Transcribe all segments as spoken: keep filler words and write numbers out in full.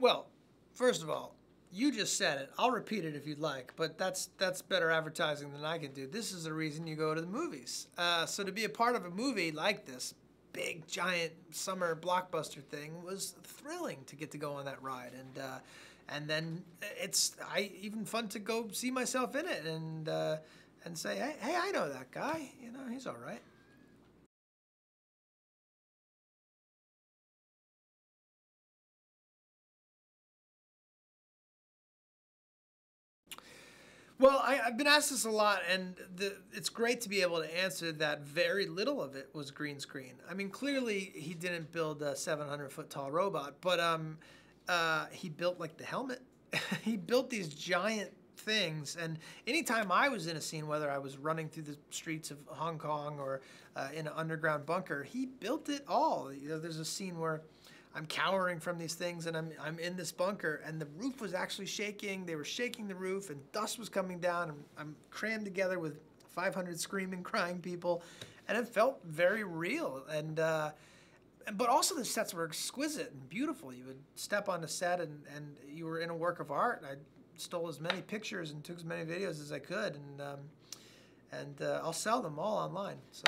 Well, first of all, you just said it. I'll repeat it if you'd like, but that's that's better advertising than I can do. This is the reason you go to the movies. Uh, so to be a part of a movie like this, big giant summer blockbuster thing, was thrilling to get to go on that ride, and uh, and then it's I even fun to go see myself in it and uh, and say, hey, hey, I know that guy. You know, he's all right. Well, I, I've been asked this a lot, and the, it's great to be able to answer that very little of it was green screen. I mean, clearly he didn't build a seven hundred foot tall robot, but um, uh, he built like the helmet. He built these giant things, and anytime I was in a scene, whether I was running through the streets of Hong Kong or uh, in an underground bunker, he built it all. You know, there's a scene where I'm cowering from these things, and I'm, I'm in this bunker, and the roof was actually shaking. They were shaking the roof, and dust was coming down. And I'm crammed together with five hundred screaming, crying people, and it felt very real. And uh, but also the sets were exquisite and beautiful. You would step on the set, and, and you were in a work of art. I stole as many pictures and took as many videos as I could, and um, and uh, I'll sell them all online. So.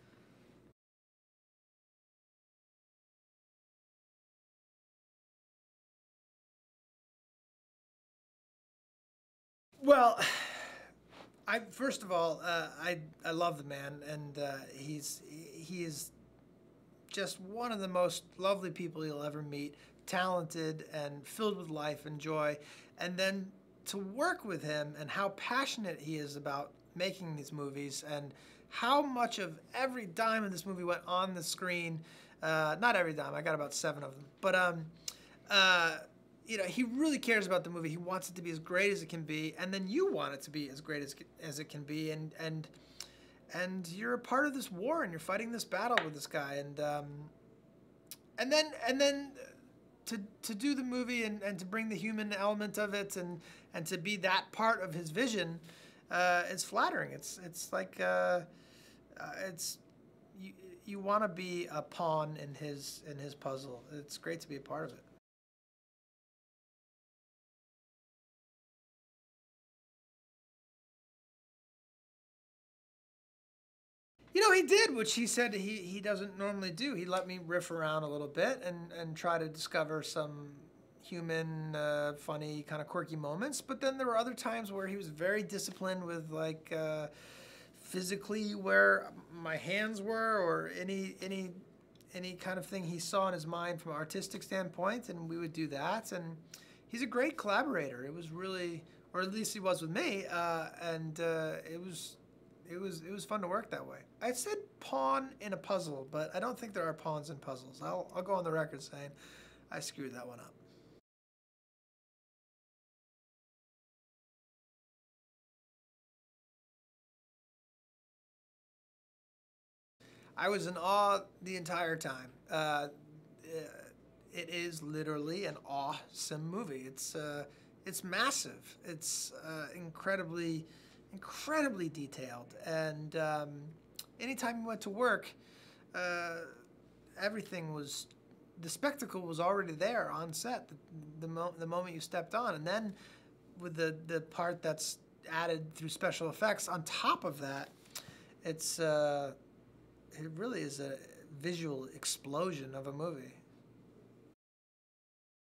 Well, I first of all, uh, I I love the man, and uh, he's he is just one of the most lovely people you'll ever meet. Talented and filled with life and joy, and then to work with him and how passionate he is about making these movies and how much of every dime of this movie went on the screen. Uh, not every dime. I got about seven of them, but um, uh, you know, he really cares about the movie. He wants it to be as great as it can be, and then you want it to be as great as as it can be, and and and you're a part of this war, and you're fighting this battle with this guy, and um, and then and then to to do the movie and, and to bring the human element of it, and and to be that part of his vision, uh, it's flattering. It's it's like uh, uh, it's you you want to be a pawn in his in his puzzle. It's great to be a part of it. You know, he did, which he said he, he doesn't normally do. He let me riff around a little bit and, and try to discover some human, uh, funny, kind of quirky moments. But then there were other times where he was very disciplined with, like, uh, physically where my hands were, or any any any kind of thing he saw in his mind from an artistic standpoint, and we would do that. And he's a great collaborator. It was really, or at least he was with me, uh, and uh, it was it was it was fun to work that way. I said pawn in a puzzle, but I don't think there are pawns in puzzles. I'll I'll go on the record saying I screwed that one up. I was in awe the entire time. Uh, it is literally an awesome movie. It's uh, it's massive. It's uh, incredibly, incredibly detailed. And um, anytime you went to work, uh, everything was the spectacle was already there on set the the, mo- the moment you stepped on, and then with the the part that's added through special effects on top of that, it's uh, it really is a visual explosion of a movie.